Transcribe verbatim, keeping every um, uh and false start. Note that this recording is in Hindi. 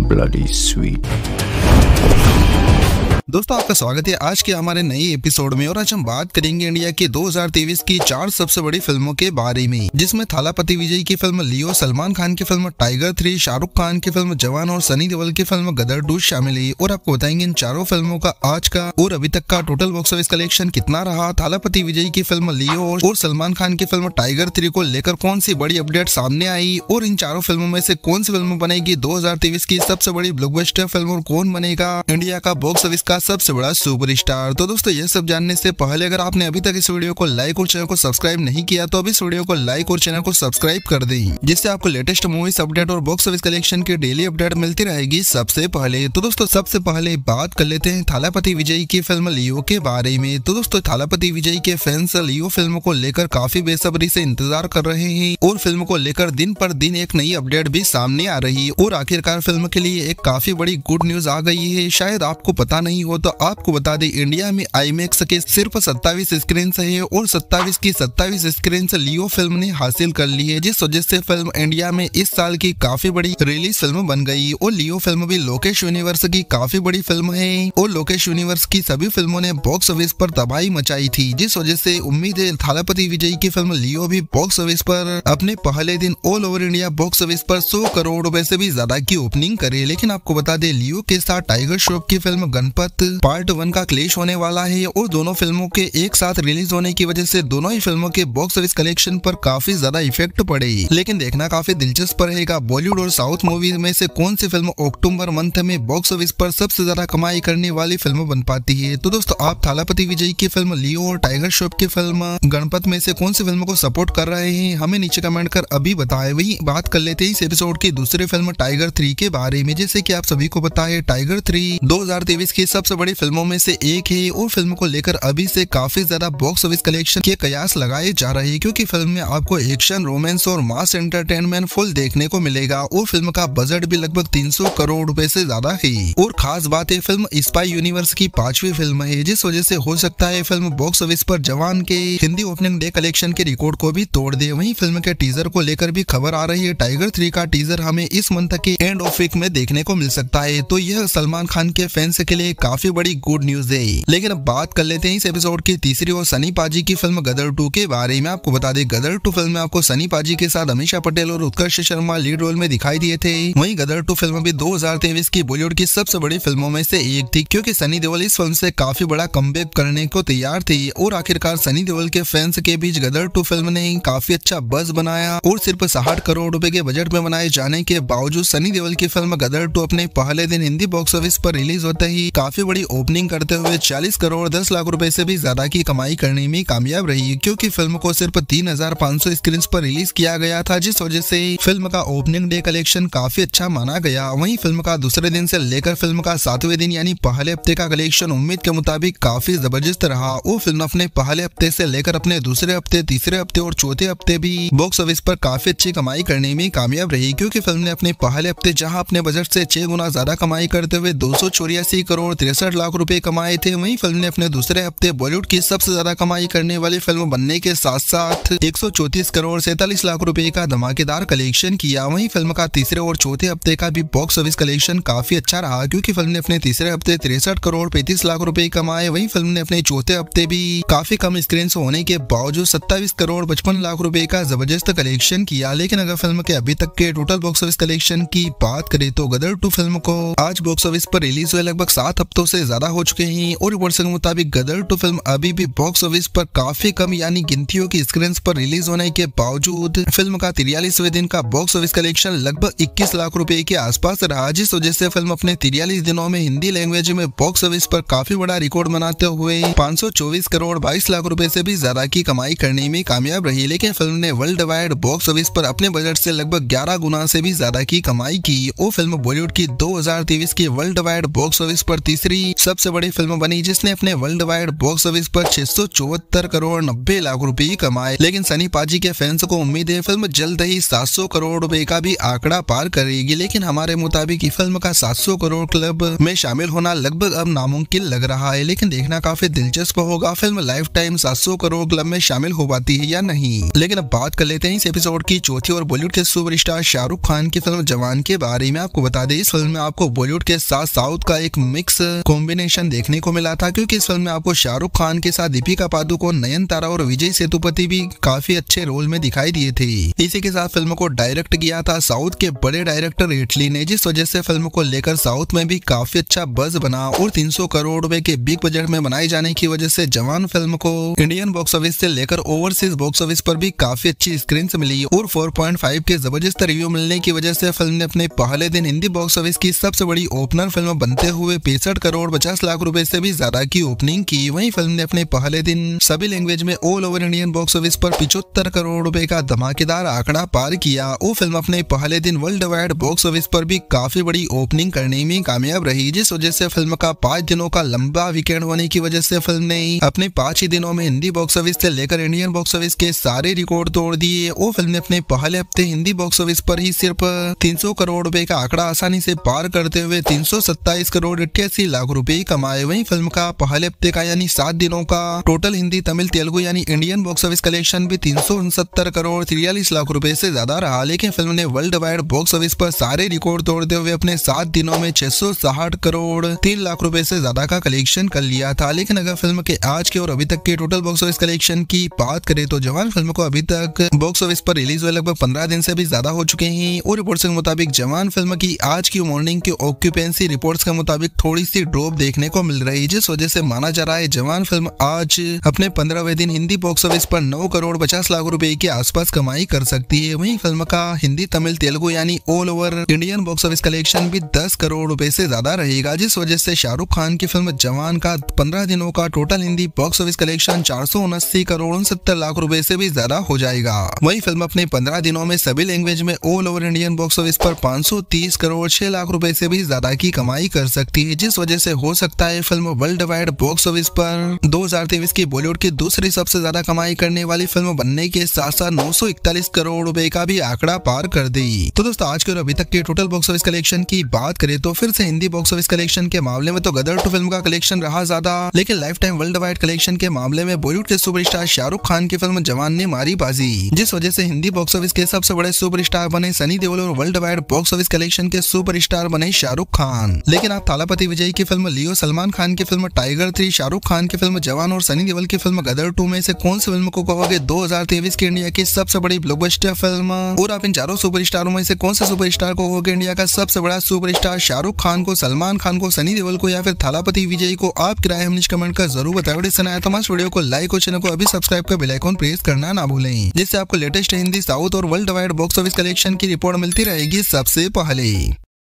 bloody sweet। दोस्तों आपका स्वागत है आज के हमारे नए एपिसोड में। और आज हम बात करेंगे इंडिया के दो हज़ार तेईस की चार सबसे बड़ी फिल्मों के बारे में, जिसमें थालापति विजय की फिल्म लियो, सलमान खान की film Tiger three, Shahrukh Khan की फिल्म जवान और सनी देओल की फिल्म गदर टू शामिल है। और आपको बताएंगे इन चारों फिल्मों का आज का और अभी तक का टोटल बॉक्स ऑफिस कलेक्शन कितना रहा, थालापति विजय की फिल्म लियो और सलमान खान की फिल्म टाइगर थ्री को लेकर कौन सी बड़ी अपडेट सामने आई, और इन चारों फिल्मों में से कौन सी फिल्म बनेगी दो हज़ार तेईस की सबसे बड़ी ब्लॉकबस्टर फिल्म और कौन बनेगा इंडिया का बॉक्स ऑफिस का सबसे बड़ा सुपरस्टार। तो दोस्तों ये सब जानने से पहले अगर आपने अभी तक इस वीडियो को लाइक और चैनल को सब्सक्राइब नहीं किया तो अभी इस वीडियो को लाइक और चैनल को सब्सक्राइब कर दें, जिससे आपको लेटेस्ट मूवीज अपडेट और बॉक्स ऑफिस कलेक्शन की डेली अपडेट मिलती रहेगी सबसे पहले। तो दोस्तों सबसे पहले बात कर लेते हैं थालापति विजय की फिल्म लियो के बारे में। तो दोस्तों थालापति विजय के फैंस लियो फिल्म को लेकर काफी बेसब्री से इंतजार कर रहे हैं और फिल्म को लेकर दिन पर दिन एक नई अपडेट भी सामने आ रही है। और आखिरकार फिल्म के लिए एक काफी बड़ी गुड न्यूज आ गई है। शायद आपको पता नहीं हो तो आपको बता दें, इंडिया में आईमैक्स के सिर्फ सत्ताईस स्क्रीन है और सत्ताईस की सत्ताईस स्क्रीन लियो फिल्म ने हासिल कर ली है, जिस वजह से फिल्म इंडिया में इस साल की काफी बड़ी रिलीज फिल्म बन गई। और लियो फिल्म भी लोकेश यूनिवर्स की काफी बड़ी फिल्म है और लोकेश यूनिवर्स की सभी फिल्मों ने बॉक्स ऑफिस पर तबाही मचाई थी, जिस वजह से उम्मीद है थालापति विजय की फिल्म लियो भी बॉक्स ऑफिस पर अपने पहले दिन all over India box office पर सौ करोड़ रुपए से भी ज्यादा की ओपनिंग करे। लेकिन आपको बता दें लियो के साथ टाइगर श्रॉफ की फिल्म गणपत पार्ट वन का क्लैश होने वाला है और दोनों फिल्मों के एक साथ रिलीज होने की वजह से दोनों ही फिल्मों के बॉक्स ऑफिस कलेक्शन पर काफी ज्यादा इफेक्ट पड़े। लेकिन देखना काफी दिलचस्प रहेगा बॉलीवुड और साउथ मूवी में से कौन सी फिल्म अक्टूबर मंथ में बॉक्स ऑफिस पर सबसे ज्यादा कमाई करने वाली फिल्म बन पाती है। तो दोस्तों आप थालापति विजय की फिल्म लियो और टाइगर श्रॉफ की फिल्म गणपत में से कौन सी फिल्म को सपोर्ट कर रहे हैं हमें नीचे कमेंट कर अभी बताएं। वही बात कर लेते हैं इस एपिसोड की दूसरी फिल्म टाइगर थ्री के बारे में। जैसे कि आप सभी को पता है टाइगर थ्री दो हज़ार तेईस की सबसे बड़ी फिल्मों में से एक है और फिल्म को लेकर अभी से काफी ज्यादा बॉक्स ऑफिस कलेक्शन के कयास लगाए जा रहे हैं, क्योंकि फिल्म में आपको एक्शन, रोमांस और मास एंटरटेनमेंट फुल देखने को मिलेगा और फिल्म का बजट भी लगभग तीन सौ करोड़ रुपए से ज्यादा है। और खास बात है फिल्म स्पाई यूनिवर्स की पांचवी फिल्म है, जिस वजह से हो सकता है फिल्म बॉक्स ऑफिस पर जवान के हिंदी ओपनिंग डे कलेक्शन के रिकॉर्ड को भी तोड़ दे। वहीं फिल्म के टीजर को लेकर भी खबर आ रही है, टाइगर थ्री का टीजर हमें इस मंथ के एंड ऑफ वीक में देखने को मिल सकता है। तो यह सलमान खान के फैंस के लिए काफी बड़ी गुड न्यूज है। लेकिन अब बात कर लेते हैं इस एपिसोड की तीसरी और सनी पाजी की फिल्म गदर टू के बारे में। आपको बता दें गदर टू फिल्म में आपको सनी पाजी के साथ अमीषा पटेल और उत्कर्ष शर्मा लीड रोल में दिखाई दिए थे। वहीं गदर टू फिल्म भी दो हज़ार तेईस की बॉलीवुड की सबसे बड़ी फिल्मों में से एक थी, क्योंकि सनी देओल इस फिल्म से काफी बड़ा कमबैक करने को तैयार थी। और आखिरकार सनी देओल के फैंस के बीच गदर टू फिल्म ने काफी अच्छा बज़ बनाया और सिर्फ साठ करोड़ रुपए के बजट में बनाए जाने के बावजूद सनी देओल की फिल्म गदर टू अपने पहले दिन हिंदी बॉक्स ऑफिस पर रिलीज होते ही काफी बड़ी ओपनिंग करते हुए चालीस करोड़ दस लाख रुपए से भी ज्यादा की कमाई करने में कामयाब रही है, क्योंकि फिल्म को सिर्फ तीन हजार पाँच सौ स्क्रीन पर रिलीज किया गया था, जिस वजह से फिल्म का ओपनिंग डे कलेक्शन काफी अच्छा माना गया। वहीं फिल्म का दूसरे दिन से लेकर फिल्म का सातवें दिन यानी पहले हफ्ते का कलेक्शन उम्मीद के मुताबिक काफी जबरदस्त रहा। वो फिल्म अपने पहले हफ्ते से लेकर अपने दूसरे हफ्ते, तीसरे हफ्ते और चौथे हफ्ते भी बॉक्स ऑफिस पर काफी अच्छी कमाई करने में कामयाब रही, क्योंकि फिल्म ने अपने पहले हफ्ते जहां अपने बजट से छह गुना ज्यादा कमाई करते हुए दो सौ चौरासी करोड़ तिरसठ लाख रुपए कमाए थे। वहीं फिल्म ने अपने दूसरे हफ्ते बॉलीवुड की सबसे ज्यादा कमाई करने वाली फिल्म बनने के साथ साथ एक सौ चौंतीस करोड़ सैंतालीस लाख रुपए का धमाकेदार कलेक्शन किया। वहीं फिल्म का तीसरे और चौथे हफ्ते का भी बॉक्स ऑफिस कलेक्शन काफी अच्छा रहा, क्योंकि फिल्म ने अपने तीसरे हफ्ते तिरसठ करोड़ पैंतीस लाख रुपए कमाए। वहीं फिल्म ने अपने चौथे हफ्ते भी काफी कम स्क्रीन होने के बावजूद सत्ताईस करोड़ पचपन लाख रुपए का जबरदस्त कलेक्शन किया। लेकिन अगर फिल्म के अभी तक के टोटल बॉक्स ऑफिस कलेक्शन की बात करें तो गदर टू फिल्म को आज बॉक्स ऑफिस पर रिलीज हुए लगभग सात हफ्तों से ज्यादा हो चुके हैं और रिपोर्ट्स के मुताबिक गदर टू फिल्म अभी भी बॉक्स ऑफिस पर काफी कम यानी गिनतियों की स्क्रीन पर रिलीज होने के बावजूद फिल्म का तिरालीसवें दिन का बॉक्स ऑफिस कलेक्शन लगभग इक्कीस लाख रुपए के आसपास रहा, जिस वजह से फिल्म अपने तिरालीस दिनों में हिंदी लैंग्वेज में बॉक्स ऑफिस पर काफी बड़ा रिकॉर्ड बनाते हुए पाँच सौ चौबीस करोड़ बाईस लाख रुपए से भी ज्यादा की कमाई करने में कामयाब रही। लेकिन फिल्म ने वर्ल्ड वाइड बॉक्स ऑफिस पर अपने बजट से लगभग ग्यारह गुना से भी ज्यादा की कमाई की। वो फिल्म बॉलीवुड की दो हज़ार तेईस की वर्ल्ड वाइड बॉक्स ऑफिस पर तीसरी तीसरी सबसे बड़ी फिल्म बनी, जिसने अपने वर्ल्ड वाइड बॉक्स ऑफिस पर छह सौ चौहत्तर करोड़ नब्बे लाख रुपए कमाए। लेकिन सनी पाजी के फैंस को उम्मीद है फिल्म जल्द ही सात सौ करोड़ रुपए का भी आंकड़ा पार करेगी, लेकिन हमारे मुताबिक फिल्म का सात सौ करोड़ क्लब में शामिल होना लगभग अब नामुमकिन लग रहा है। लेकिन देखना काफी दिलचस्प होगा फिल्म लाइफ टाइम सात सौ करोड़ क्लब में शामिल हो पाती है या नहीं। लेकिन अब बात कर लेते हैं इस एपिसोड की चौथी और बॉलीवुड के सुपरस्टार शाहरुख खान की फिल्म जवान के बारे में। आपको बता दें इस फिल्म में आपको बॉलीवुड के साथ साउथ का एक मिक्स कॉम्बिनेशन देखने को मिला था, क्योंकि इस फिल्म में आपको शाहरुख खान के साथ दीपिका पादुकोण, नयनतारा और विजय सेतुपति भी काफी अच्छे रोल में दिखाई दिए थे। इसी के साथ फिल्म को डायरेक्ट किया था साउथ के बड़े डायरेक्टर एटली ने, जिस वजह से फिल्म को लेकर साउथ में भी काफी अच्छा बज़ बना और तीन सौ करोड़ रुपए के बिग बजट में बनाए जाने की वजह से जवान फिल्म को इंडियन बॉक्स ऑफिस से लेकर ओवरसीज बॉक्स ऑफिस पर भी काफी अच्छी स्क्रीन मिली और चार पॉइंट पाँच के जबरदस्त रिव्यू मिलने की वजह से फिल्म ने अपने पहले दिन हिंदी बॉक्स ऑफिस की सबसे बड़ी ओपनर फिल्म बनते हुए पैंसठ करोड़ पचास लाख रुपए से भी ज्यादा की ओपनिंग की। वहीं फिल्म ने अपने पहले दिन सभी लैंग्वेज में all over Indian box office पर पिछहत्तर करोड़ रुपए का धमाकेदार आंकड़ा पार किया। वो फिल्म अपने पहले दिन वर्ल्ड वाइड बॉक्स ऑफिस पर भी काफी बड़ी ओपनिंग करने में कामयाब रही, जिस वजह से फिल्म का पाँच दिनों का लंबा वीकेंड होने की वजह से फिल्म ने अपने पाँच ही दिनों में हिंदी बॉक्स ऑफिस से लेकर इंडियन बॉक्स ऑफिस के सारे रिकॉर्ड तोड़ दिए। वो फिल्म ने अपने पहले हफ्ते हिंदी बॉक्स ऑफिस पर ही सिर्फ तीन सौ करोड़ रुपए का आंकड़ा आसानी से पार करते हुए तीन सौ सत्ताईस करोड़ अट्ठासी लाख रुपए कमाए। वहीं फिल्म का पहले हफ्ते का यानी सात दिनों का टोटल हिंदी तमिल तेलुगु यानी इंडियन बॉक्स ऑफिस कलेक्शन भी तीन सौ उनसत्तर करोड़ तिरयालीस लाख रुपए से ज्यादा रहा। लेकिन फिल्म ने वर्ल्ड वाइड बॉक्स ऑफिस पर सारे रिकॉर्ड तोड़ते हुए अपने सात दिनों में छह सौ साठ करोड़ तीन लाख रुपए से ज्यादा का कलेक्शन कर लिया था। लेकिन अगर फिल्म के आज के और अभी तक के टोटल बॉक्स ऑफिस कलेक्शन की बात करें तो जवान फिल्म को अभी तक बॉक्स ऑफिस पर रिलीज हुए लगभग पंद्रह दिन से भी ज्यादा हो चुके हैं और रिपोर्ट्स के मुताबिक जवान फिल्म की आज की मॉर्निंग की ऑक्यूपेंसी रिपोर्ट्स के मुताबिक थोड़ी सी ड्रॉप देखने को मिल रही है, जिस वजह से माना जा रहा है जवान फिल्म आज अपने पंद्रहवें दिन हिंदी बॉक्स ऑफिस पर नौ करोड़ पचास लाख रुपए के आसपास कमाई कर सकती है। वहीं फिल्म का हिंदी तमिल तेलुगु यानी all over Indian box office collection भी दस करोड़ रुपए से ज्यादा रहेगा, जिस वजह से शाहरुख खान की फिल्म जवान का पंद्रह दिनों का total Hindi box office collection चार सौ उनस्सी करोड़ उनसत्तर लाख रुपए से भी ज्यादा हो जाएगा। वही फिल्म अपने पंद्रह दिनों में सभी लैंग्वेज में all over Indian box office पर पाँच सौ तीस करोड़ छह लाख रुपए से भी ज्यादा की कमाई कर सकती है, जिस वजह से हो सकता है film worldwide box office पर दो हज़ार तेईस की बॉलीवुड की दूसरी सबसे ज्यादा कमाई करने वाली फिल्म बनने के साथ साथ नौ सौ इकतालीस करोड़ रुपए का भी आंकड़ा पार कर दी। तो दोस्तों आज के और अभी तक के टोटल बॉक्स ऑफिस कलेक्शन की बात करें तो फिर से हिंदी बॉक्स ऑफिस कलेक्शन के मामले में तो गदर टू फिल्म का कलेक्शन रहा ज्यादा, लेकिन lifetime worldwide collection के मामले में बॉलीवुड के सुपरस्टार शाहरुख खान की फिल्म जवान ने मारी बाजी, जिस वजह से हिंदी बॉक्स ऑफिस के सबसे बड़े सुपरस्टार बने सनी देओल और worldwide box office collection के सुपरस्टार बने शाहरुख खान। लेकिन आप थालापति विजय की फिल्म लियो, सलमान खान की film Tiger three, Shahrukh Khan की फिल्म जवान और सनी देओल की फिल्म गदर टू में से कौन सी फिल्म को कहोगे दो हज़ार तेईस की इंडिया की सबसे बड़ी ब्लॉकबस्टर फिल्म, और आप इन चारों सुपरस्टारों में से कौन से सुपरस्टार को कहोगे इंडिया का सबसे बड़ा सुपरस्टार, शाहरुख खान को, सलमान खान को, सनी देओल को या फिर थालापति विजय को? आपकी राय हमें कमेंट कर जरूर बताएं। तो हमारे वीडियो को लाइक और चैनल को अभी सब्सक्राइब कर बेल आइकन प्रेस करना ना भूलें, जिससे आपको लेटेस्ट हिंदी, साउथ और worldwide box office collection की रिपोर्ट मिलती रहेगी सबसे पहले।